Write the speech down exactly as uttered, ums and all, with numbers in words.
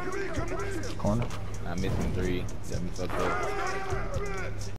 Corner. I'm missing three. Got me fucked up.